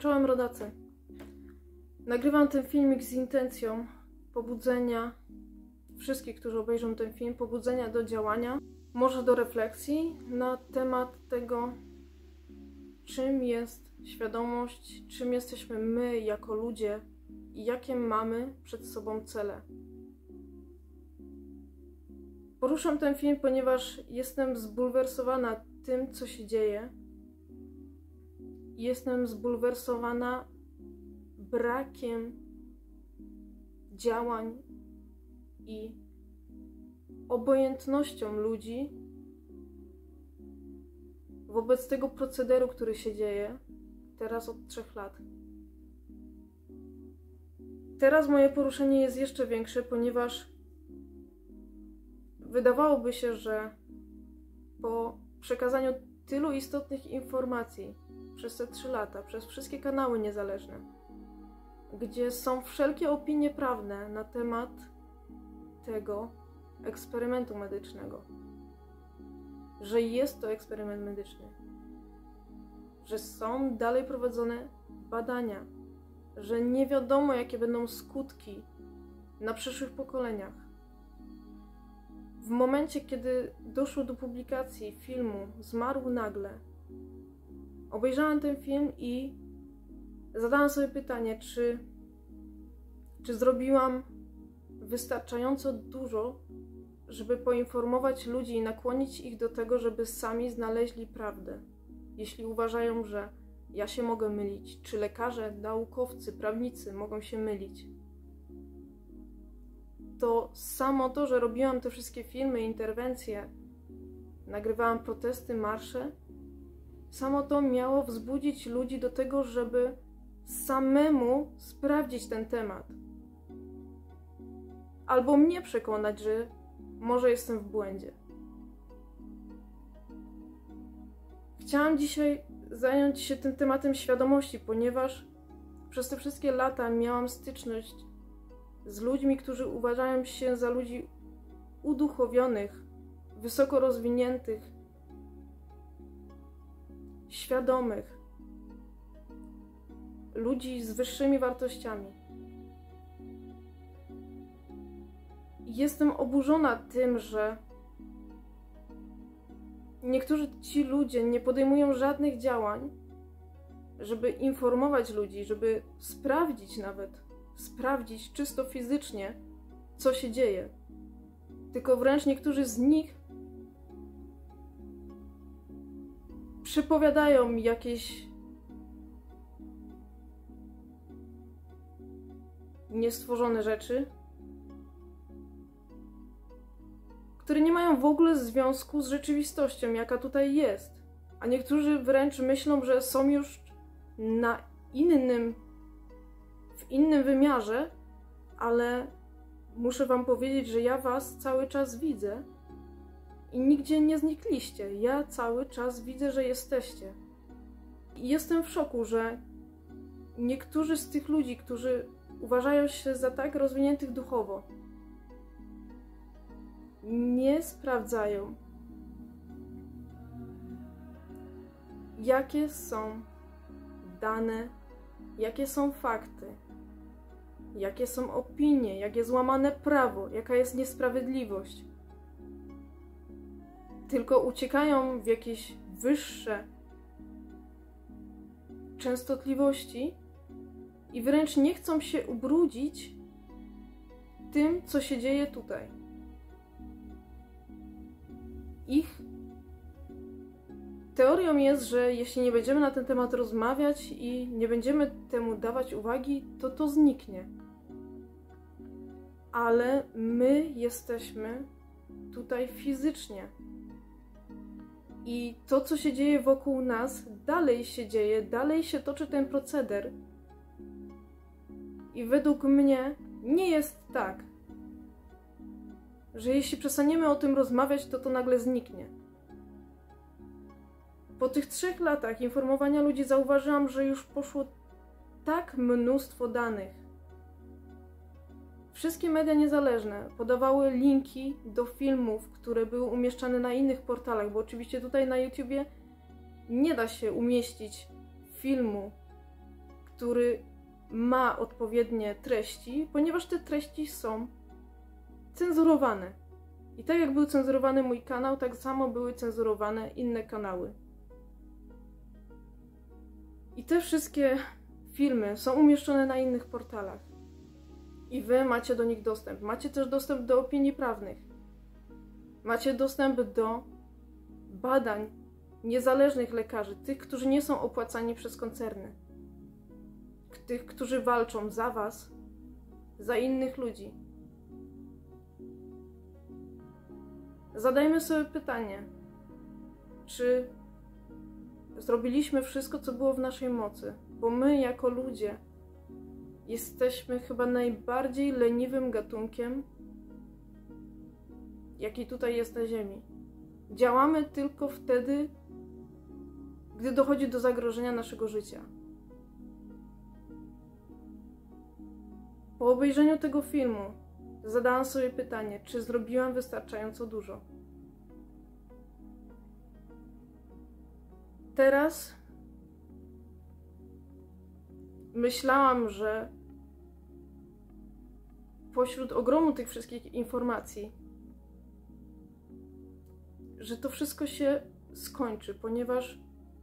Czołem rodacy. Nagrywam ten filmik z intencją pobudzenia wszystkich, którzy obejrzą ten film, pobudzenia do działania, może do refleksji na temat tego, czym jest świadomość, czym jesteśmy my jako ludzie i jakie mamy przed sobą cele. Poruszam ten film, ponieważ jestem zbulwersowana tym, co się dzieje. Jestem zbulwersowana brakiem działań i obojętnością ludzi wobec tego procederu, który się dzieje teraz od 3 lat. Teraz moje poruszenie jest jeszcze większe, ponieważ wydawałoby się, że po przekazaniu tylu istotnych informacji przez te 3 lata, przez wszystkie kanały niezależne, gdzie są wszelkie opinie prawne na temat tego eksperymentu medycznego, że jest to eksperyment medyczny, że są dalej prowadzone badania, że nie wiadomo, jakie będą skutki na przyszłych pokoleniach. W momencie, kiedy doszło do publikacji filmu Zmarł nagle, obejrzałam ten film i zadałam sobie pytanie, czy zrobiłam wystarczająco dużo, żeby poinformować ludzi i nakłonić ich do tego, żeby sami znaleźli prawdę. Jeśli uważają, że ja się mogę mylić, czy lekarze, naukowcy, prawnicy mogą się mylić, to samo to, że robiłam te wszystkie filmy, interwencje, nagrywałam protesty, marsze, samo to miało wzbudzić ludzi do tego, żeby samemu sprawdzić ten temat. Albo mnie przekonać, że może jestem w błędzie. Chciałam dzisiaj zająć się tym tematem świadomości, ponieważ przez te wszystkie lata miałam styczność z ludźmi, którzy uważają się za ludzi uduchowionych, wysoko rozwiniętych, świadomych, ludzi z wyższymi wartościami. Jestem oburzona tym, że niektórzy ci ludzie nie podejmują żadnych działań, żeby informować ludzi, żeby sprawdzić czysto fizycznie, co się dzieje. Tylko wręcz niektórzy z nich przepowiadają jakieś niestworzone rzeczy, które nie mają w ogóle związku z rzeczywistością, jaka tutaj jest. A niektórzy wręcz myślą, że są już w innym wymiarze, ale muszę wam powiedzieć, że ja was cały czas widzę i nigdzie nie znikliście. Ja cały czas widzę, że jesteście. I jestem w szoku, że niektórzy z tych ludzi, którzy uważają się za tak rozwiniętych duchowo, nie sprawdzają, jakie są dane, jakie są fakty, jakie są opinie, jakie złamane prawo, jaka jest niesprawiedliwość. Tylko uciekają w jakieś wyższe częstotliwości i wręcz nie chcą się ubrudzić tym, co się dzieje tutaj. Ich teorią jest, że jeśli nie będziemy na ten temat rozmawiać i nie będziemy temu dawać uwagi, to zniknie. Ale my jesteśmy tutaj fizycznie. I to, co się dzieje wokół nas, dalej się dzieje, dalej się toczy ten proceder. I według mnie nie jest tak, że jeśli przestaniemy o tym rozmawiać, to nagle zniknie. Po tych 3 latach informowania ludzi zauważyłam, że już poszło tak mnóstwo danych. Wszystkie media niezależne podawały linki do filmów, które były umieszczane na innych portalach, bo oczywiście tutaj na YouTubie nie da się umieścić filmu który ma odpowiednie treści, ponieważ te treści są cenzurowane. I tak jak był cenzurowany mój kanał, tak samo były cenzurowane inne kanały. I te wszystkie filmy są umieszczone na innych portalach. I wy macie do nich dostęp. Macie też dostęp do opinii prawnych. Macie dostęp do badań niezależnych lekarzy, tych, którzy nie są opłacani przez koncerny. Tych, którzy walczą za was, za innych ludzi. Zadajmy sobie pytanie, czy zrobiliśmy wszystko, co było w naszej mocy? Bo my, jako ludzie, jesteśmy chyba najbardziej leniwym gatunkiem, jaki tutaj jest na Ziemi. Działamy tylko wtedy, gdy dochodzi do zagrożenia naszego życia. Po obejrzeniu tego filmu zadałam sobie pytanie, czy zrobiłam wystarczająco dużo. Teraz myślałam, że pośród ogromu tych wszystkich informacji, że to wszystko się skończy, ponieważ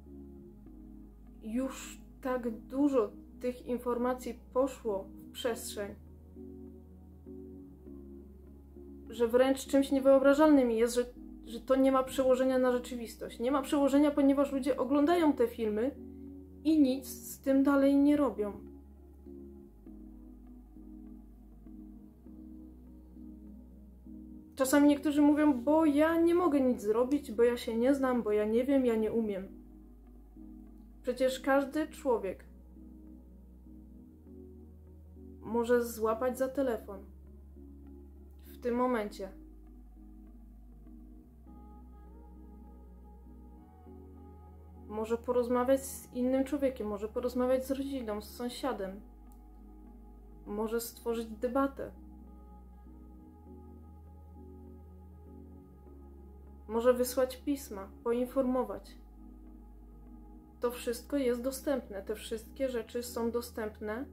już tak dużo tych informacji poszło w przestrzeń, że wręcz czymś niewyobrażalnym jest, że to nie ma przełożenia na rzeczywistość. Nie ma przełożenia, ponieważ ludzie oglądają te filmy i nic z tym dalej nie robią. Czasami niektórzy mówią, bo ja nie mogę nic zrobić, bo ja się nie znam, bo ja nie wiem, ja nie umiem. Przecież każdy człowiek może złapać za telefon w tym momencie. Może porozmawiać z innym człowiekiem, może porozmawiać z rodziną, z sąsiadem. Może stworzyć debatę. Może wysłać pisma, poinformować. To wszystko jest dostępne. Te wszystkie rzeczy są dostępne.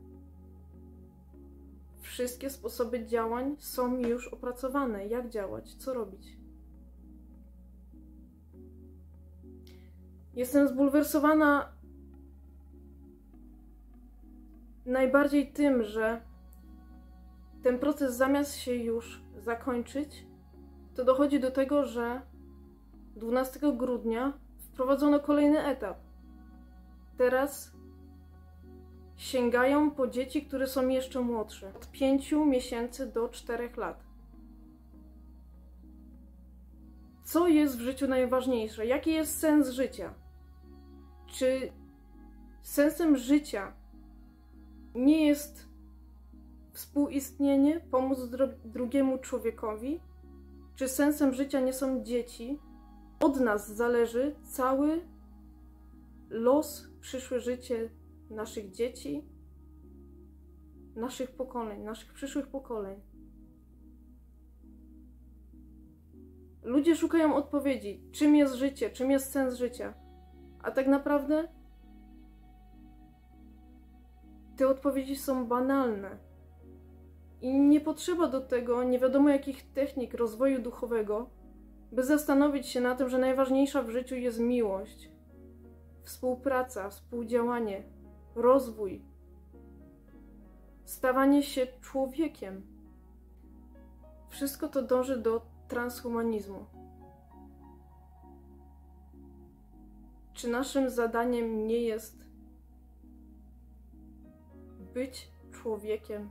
Wszystkie sposoby działań są już opracowane. Jak działać, co robić. Jestem zbulwersowana najbardziej tym, że ten proces zamiast się już zakończyć, to dochodzi do tego, że 12 grudnia wprowadzono kolejny etap. Teraz sięgają po dzieci, które są jeszcze młodsze. Od 5 miesięcy do 4 lat. Co jest w życiu najważniejsze? Jaki jest sens życia? Czy sensem życia nie jest współistnienie, pomóc drugiemu człowiekowi? Czy sensem życia nie są dzieci? Od nas zależy cały los, przyszłe życie naszych dzieci, naszych pokoleń, naszych przyszłych pokoleń. Ludzie szukają odpowiedzi, czym jest życie, czym jest sens życia. A tak naprawdę te odpowiedzi są banalne. I nie potrzeba do tego nie wiadomo jakich technik rozwoju duchowego, by zastanowić się na tym, że najważniejsza w życiu jest miłość, współpraca, współdziałanie, rozwój, stawanie się człowiekiem. Wszystko to dąży do transhumanizmu. Czy naszym zadaniem nie jest być człowiekiem?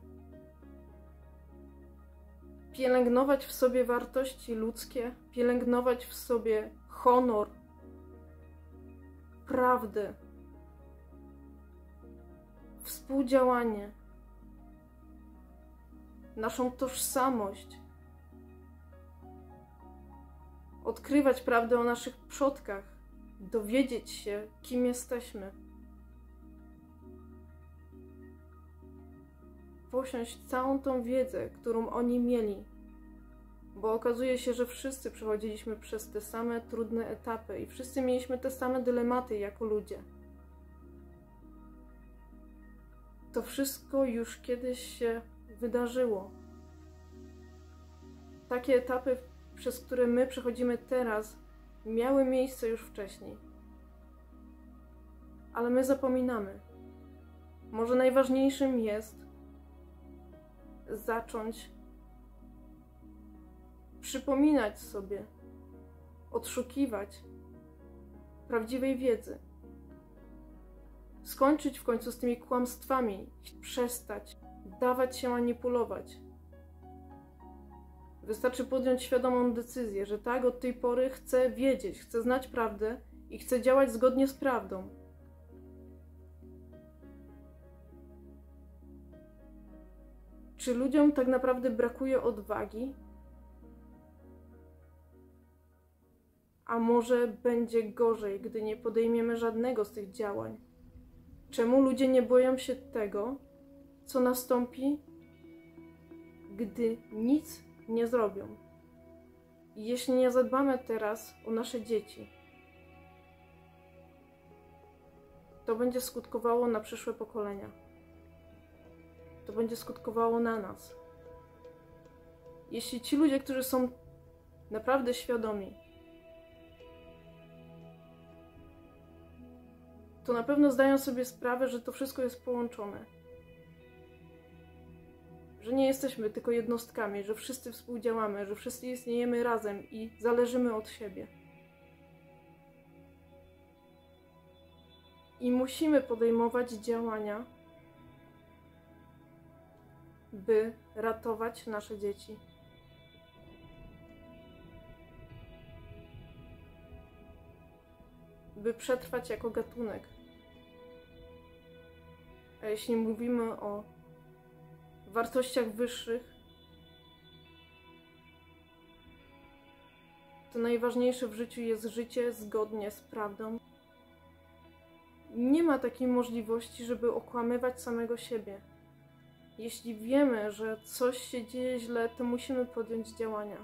Pielęgnować w sobie wartości ludzkie, pielęgnować w sobie honor, prawdę, współdziałanie, naszą tożsamość, odkrywać prawdę o naszych przodkach, dowiedzieć się, kim jesteśmy, posiąść całą tą wiedzę, którą oni mieli, bo okazuje się, że wszyscy przechodziliśmy przez te same trudne etapy i wszyscy mieliśmy te same dylematy jako ludzie. To wszystko już kiedyś się wydarzyło. Takie etapy, przez które my przechodzimy teraz, miały miejsce już wcześniej. Ale my zapominamy. Może najważniejszym jest zacząć przypominać sobie, odszukiwać prawdziwej wiedzy. Skończyć w końcu z tymi kłamstwami, przestać dawać się manipulować. Wystarczy podjąć świadomą decyzję, że tak, od tej pory chcę wiedzieć, chcę znać prawdę i chcę działać zgodnie z prawdą. Czy ludziom tak naprawdę brakuje odwagi? A może będzie gorzej, gdy nie podejmiemy żadnego z tych działań? Czemu ludzie nie boją się tego, co nastąpi, gdy nic nie zrobią? I jeśli nie zadbamy teraz o nasze dzieci, to będzie skutkowało na przyszłe pokolenia. To będzie skutkowało na nas. Jeśli ci ludzie, którzy są naprawdę świadomi, to na pewno zdają sobie sprawę, że to wszystko jest połączone. Że nie jesteśmy tylko jednostkami, że wszyscy współdziałamy, że wszyscy istniejemy razem i zależymy od siebie. I musimy podejmować działania, by ratować nasze dzieci. By przetrwać jako gatunek. A jeśli mówimy o wartościach wyższych, to najważniejsze w życiu jest życie zgodnie z prawdą. Nie ma takiej możliwości, żeby okłamywać samego siebie. Jeśli wiemy, że coś się dzieje źle, to musimy podjąć działania.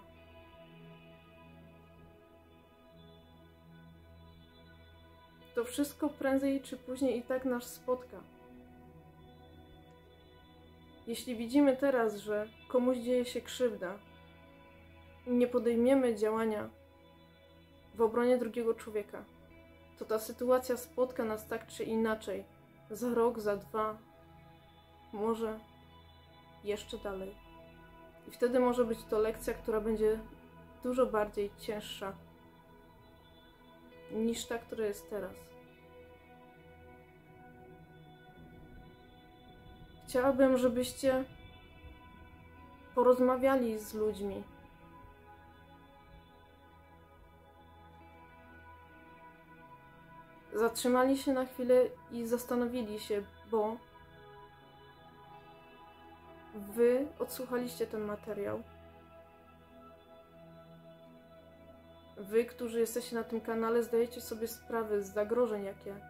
To wszystko prędzej czy później i tak nas spotka. Jeśli widzimy teraz, że komuś dzieje się krzywda i nie podejmiemy działania w obronie drugiego człowieka, to ta sytuacja spotka nas tak czy inaczej. Za rok, za 2, może jeszcze dalej. I wtedy może być to lekcja, która będzie dużo bardziej cięższa niż ta, która jest teraz. Chciałabym, żebyście porozmawiali z ludźmi. Zatrzymali się na chwilę i zastanowili się, bo wy odsłuchaliście ten materiał. Wy, którzy jesteście na tym kanale, zdajecie sobie sprawę z zagrożeń,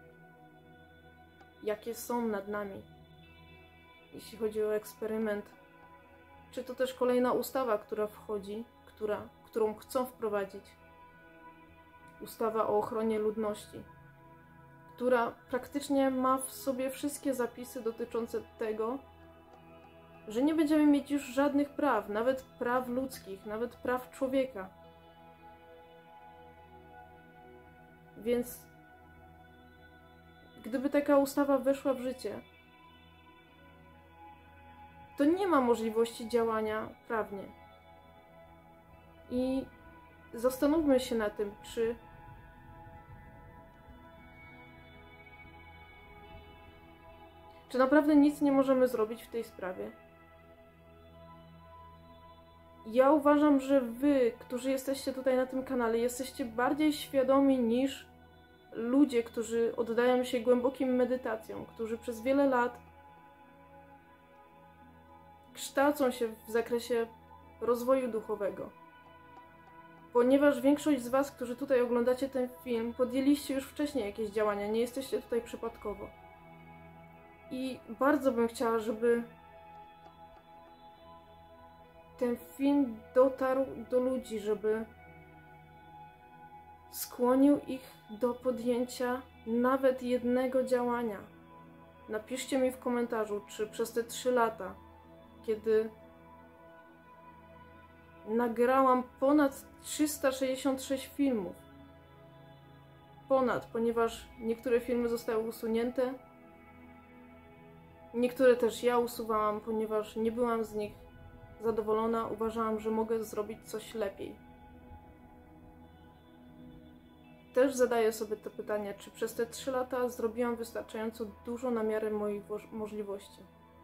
jakie są nad nami. Jeśli chodzi o eksperyment, czy to też kolejna ustawa, która wchodzi, którą chcą wprowadzić. Ustawa o ochronie ludności, która praktycznie ma w sobie wszystkie zapisy dotyczące tego, że nie będziemy mieć już żadnych praw, nawet praw ludzkich, nawet praw człowieka. Więc gdyby taka ustawa weszła w życie, to nie ma możliwości działania prawnie. I zastanówmy się na tym, czy naprawdę nic nie możemy zrobić w tej sprawie. Ja uważam, że wy, którzy jesteście tutaj na tym kanale, jesteście bardziej świadomi niż ludzie, którzy oddają się głębokim medytacjom, którzy przez wiele lat kształcą się w zakresie rozwoju duchowego. Ponieważ większość z was, którzy tutaj oglądacie ten film, podjęliście już wcześniej jakieś działania, nie jesteście tutaj przypadkowo. I bardzo bym chciała, żeby ten film dotarł do ludzi, żeby skłonił ich do podjęcia nawet jednego działania. Napiszcie mi w komentarzu, czy przez te 3 lata, kiedy nagrałam ponad 366 filmów, ponieważ niektóre filmy zostały usunięte, niektóre też ja usuwałam, ponieważ nie byłam z nich zadowolona, uważałam, że mogę zrobić coś lepiej. Też zadaję sobie to pytanie, czy przez te 3 lata zrobiłam wystarczająco dużo na miarę moich możliwości.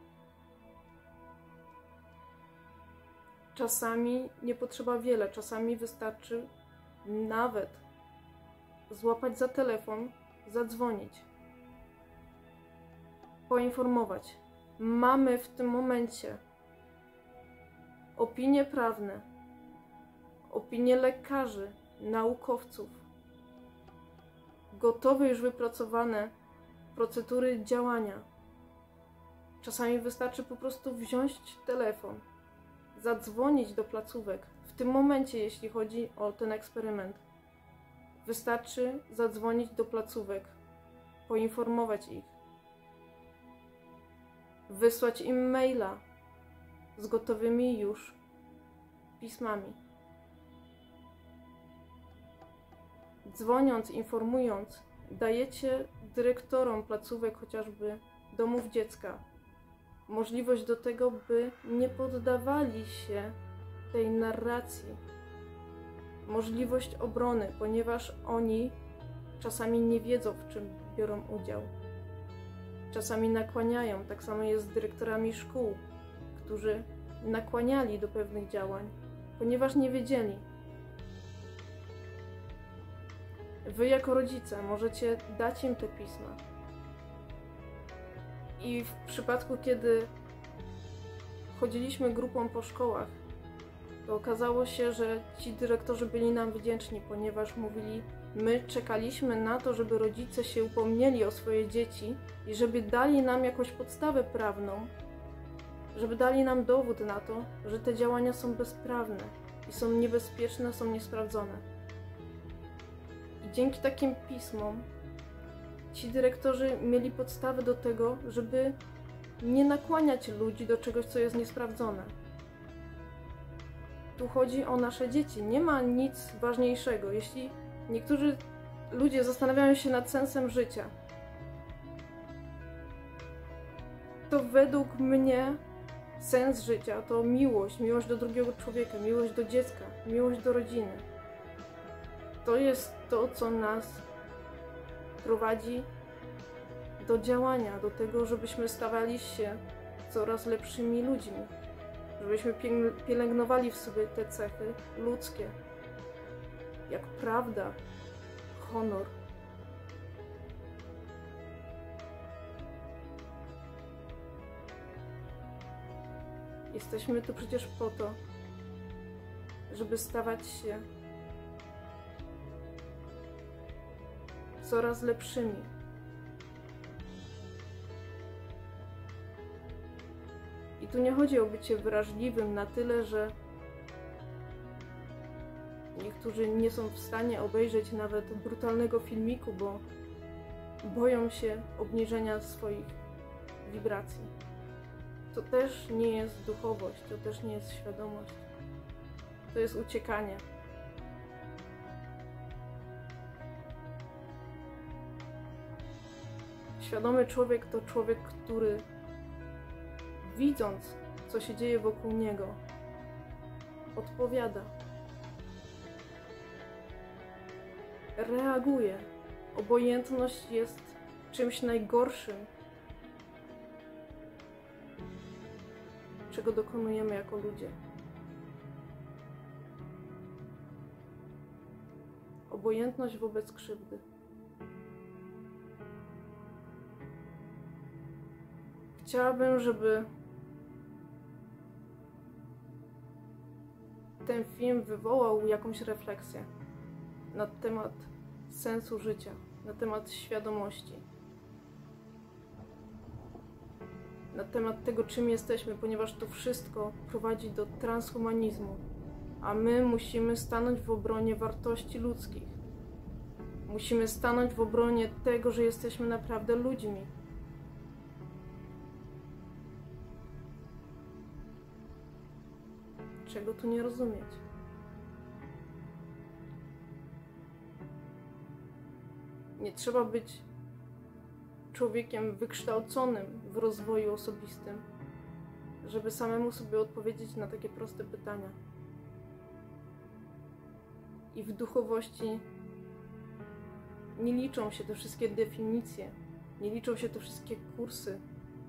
Czasami nie potrzeba wiele, czasami wystarczy nawet złapać za telefon, zadzwonić, poinformować. Mamy w tym momencie opinie prawne, opinie lekarzy, naukowców, gotowe już wypracowane procedury działania. Czasami wystarczy po prostu wziąć telefon, zadzwonić do placówek. W tym momencie, jeśli chodzi o ten eksperyment, wystarczy zadzwonić do placówek, poinformować ich, wysłać im maila z gotowymi już pismami. Dzwoniąc, informując, dajecie dyrektorom placówek, chociażby domów dziecka, możliwość do tego, by nie poddawali się tej narracji. Możliwość obrony, ponieważ oni czasami nie wiedzą, w czym biorą udział. Czasami nakłaniają, tak samo jest z dyrektorami szkół, którzy nakłaniali do pewnych działań, ponieważ nie wiedzieli. Wy jako rodzice możecie dać im te pisma. I w przypadku, kiedy chodziliśmy grupą po szkołach, to okazało się, że ci dyrektorzy byli nam wdzięczni, ponieważ mówili, my czekaliśmy na to, żeby rodzice się upomnieli o swoje dzieci i żeby dali nam jakąś podstawę prawną, żeby dali nam dowód na to, że te działania są bezprawne i są niebezpieczne, są niesprawdzone. I dzięki takim pismom ci dyrektorzy mieli podstawę do tego, żeby nie nakłaniać ludzi do czegoś, co jest niesprawdzone. Tu chodzi o nasze dzieci. Nie ma nic ważniejszego. Jeśli niektórzy ludzie zastanawiają się nad sensem życia, to według mnie sens życia to miłość, miłość do drugiego człowieka, miłość do dziecka, miłość do rodziny. To jest to, co nas prowadzi do działania, do tego, żebyśmy stawali się coraz lepszymi ludźmi, żebyśmy pielęgnowali w sobie te cechy ludzkie, jak prawda, honor. Jesteśmy tu przecież po to, żeby stawać się coraz lepszymi. I tu nie chodzi o bycie wrażliwym na tyle, że niektórzy nie są w stanie obejrzeć nawet brutalnego filmiku, bo boją się obniżenia swoich wibracji. To też nie jest duchowość, to też nie jest świadomość. To jest uciekanie. Świadomy człowiek to człowiek, który widząc, co się dzieje wokół niego, odpowiada. Reaguje. Obojętność jest czymś najgorszym, czego dokonujemy jako ludzie. Obojętność wobec krzywdy. Chciałabym, żeby ten film wywołał jakąś refleksję na temat sensu życia, na temat świadomości, na temat tego, czym jesteśmy, ponieważ to wszystko prowadzi do transhumanizmu, a my musimy stanąć w obronie wartości ludzkich. Musimy stanąć w obronie tego, że jesteśmy naprawdę ludźmi. Czego tu nie rozumieć? Nie trzeba być człowiekiem wykształconym w rozwoju osobistym, żeby samemu sobie odpowiedzieć na takie proste pytania. I w duchowości nie liczą się te wszystkie definicje, nie liczą się te wszystkie kursy.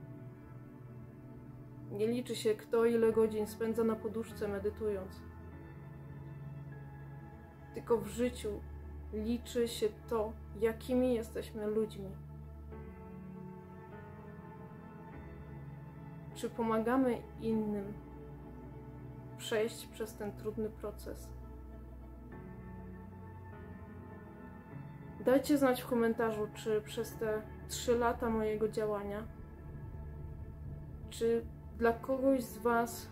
Nie liczy się, kto ile godzin spędza na poduszce medytując. Tylko w życiu liczy się to, jakimi jesteśmy ludźmi. Czy pomagamy innym przejść przez ten trudny proces? Dajcie znać w komentarzu, czy przez te 3 lata mojego działania, czy dla kogoś z Was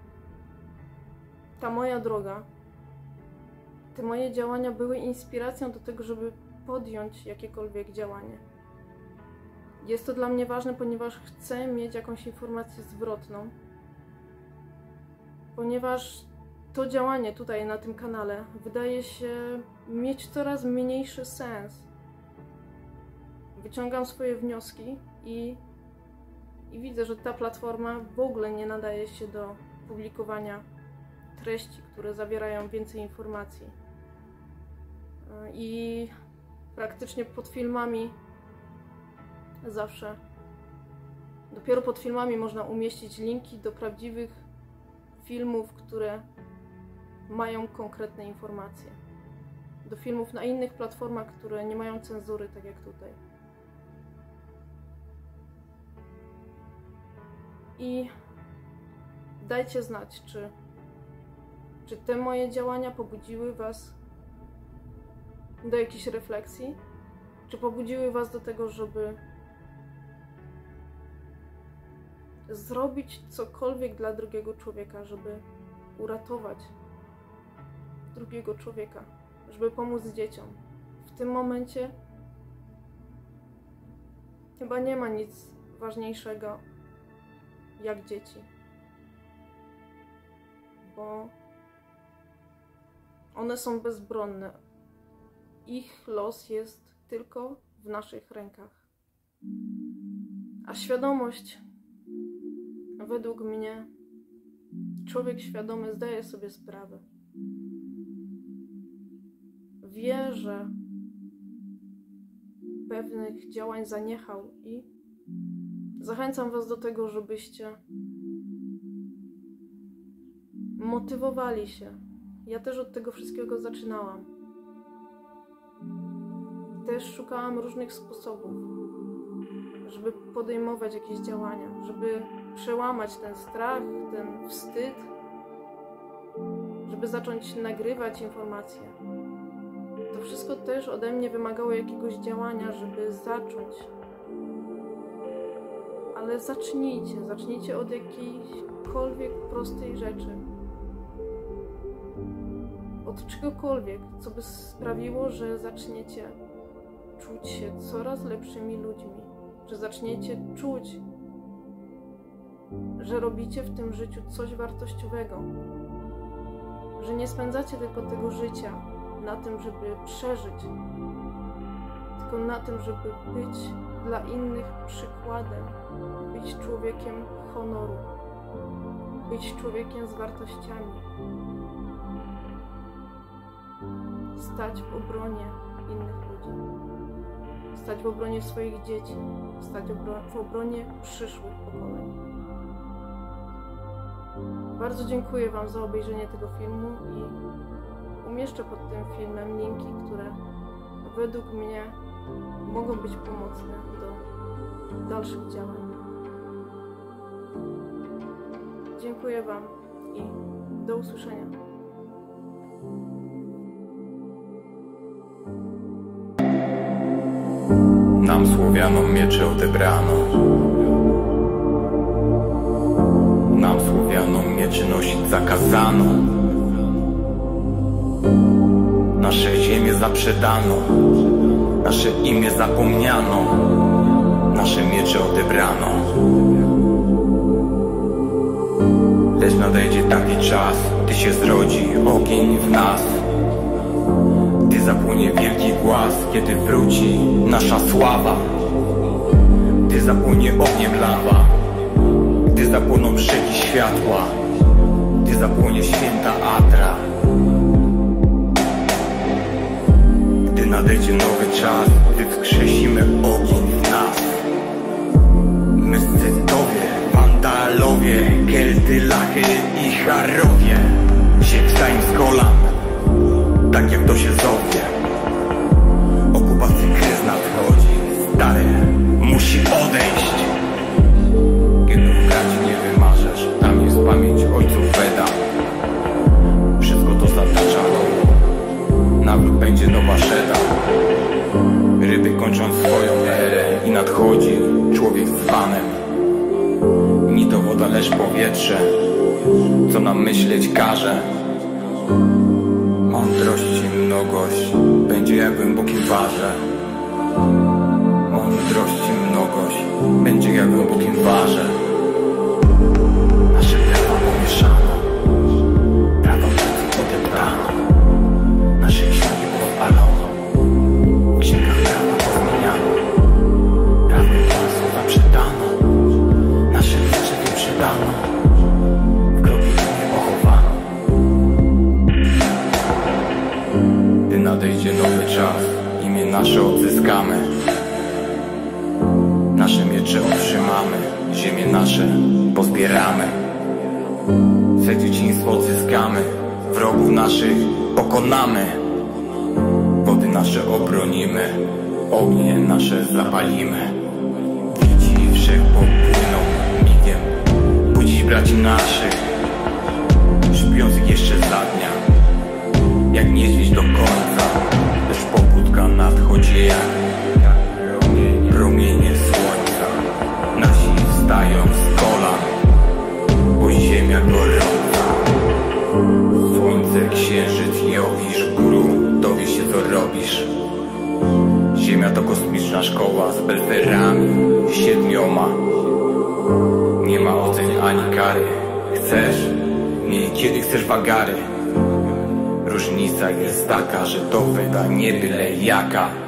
ta moja droga, te moje działania były inspiracją do tego, żeby podjąć jakiekolwiek działanie. Jest to dla mnie ważne, ponieważ chcę mieć jakąś informację zwrotną, ponieważ to działanie tutaj na tym kanale wydaje się mieć coraz mniejszy sens. Wyciągam swoje wnioski i widzę, że ta platforma w ogóle nie nadaje się do publikowania treści, które zawierają więcej informacji. I praktycznie pod filmami zawsze, dopiero pod filmami można umieścić linki do prawdziwych filmów, które mają konkretne informacje. Do filmów na innych platformach, które nie mają cenzury, tak jak tutaj. I dajcie znać, czy te moje działania pobudziły Was do jakiejś refleksji, czy pobudziły Was do tego, żeby zrobić cokolwiek dla drugiego człowieka, żeby uratować drugiego człowieka, żeby pomóc dzieciom. W tym momencie chyba nie ma nic ważniejszego jak dzieci, bo one są bezbronne. Ich los jest tylko w naszych rękach. A świadomość, według mnie, człowiek świadomy zdaje sobie sprawę. Wie, że pewnych działań zaniechał i zachęcam Was do tego, żebyście motywowali się. Ja też od tego wszystkiego zaczynałam. Też szukałam różnych sposobów, żeby podejmować jakieś działania, żeby przełamać ten strach, ten wstyd, żeby zacząć nagrywać informacje. To wszystko też ode mnie wymagało jakiegoś działania, żeby zacząć. Ale zacznijcie od jakiejkolwiek prostej rzeczy. Od czegokolwiek, co by sprawiło, że zaczniecie czuć się coraz lepszymi ludźmi. Że zaczniecie czuć, że robicie w tym życiu coś wartościowego. Że nie spędzacie tylko tego życia na tym, żeby przeżyć, tylko na tym, żeby być dla innych przykładem, być człowiekiem honoru, być człowiekiem z wartościami, stać w obronie innych ludzi, stać w obronie swoich dzieci, stać w obronie przyszłych pokoleń. Bardzo dziękuję Wam za obejrzenie tego filmu i umieszczę pod tym filmem linki, które według mnie mogą być pomocne do dalszych działań. Dziękuję Wam i do usłyszenia. Nam Słowianom miecze odebrano. Nam Słowianom miecze nosić zakazano. Nasze ziemię zaprzedano. Nasze imię zapomniano. Nasze miecze odebrano. Lecz na nadejdzie taki czas, gdy się zrodzi ogień w nas, gdy zapłonie wielki głaz, kiedy wróci nasza sława, gdy zapłonie ogniem lawa, gdy zapłoną brzegi światła, gdy zapłonie święta Atra, gdy nadejdzie nowy czas, gdy wskrzesimy ogień w nas. My Scytowie, Wandalowie, Kelty, Lachy i Charowie się wstają z kolan, tak jak to się zowie. Okupacji kres nadchodzi, stary musi odejść. Kiedy w gaci nie wymarzesz, tam jest pamięć ojców Weda. Wszystko to zatacza koło, nawrót będzie nowa szeda. Ryby kończą swoją erę i nadchodzi człowiek z panem. Ni to woda, lecz powietrze, co nam myśleć każe. Mądrości mnogość będzie jak głębokim warze. Mądrości mnogość będzie jak głębokim warze. Nasze prawa pomieszano, prawa pracy odeptano, nasze księgi podpalono, w księgach prawa pozmieniano, prawdy Pana słowa przedano, nasze miecze wyprzedano, w grobie nie pochowano. Gdy nadejdzie nowy czas, imię nasze odzyskamy, nasze miecze otrzymamy, ziemię nasze pozbieramy, swe dzieciństwo odzyskamy, wrogów naszych pokonamy, wody nasze obronimy, ognie nasze zapalimy. Widzi wszech popłyną migiem, budzić braci naszych, śpiących jeszcze za dnia, jak niedźwiedź do końca, lecz pobudka nadchodzi jak promienie słońca. Nasi wstają z kolan, bo ziemia gorąca. Słońce, księżyc, Jowisz, góru, dowie się co robisz. Ziemia to kosmiczna szkoła z belferami 7. Nie ma ocen ani kary. Chcesz? Nie, kiedy chcesz wagary. Różnica jest taka, że to Weda nie byle jaka.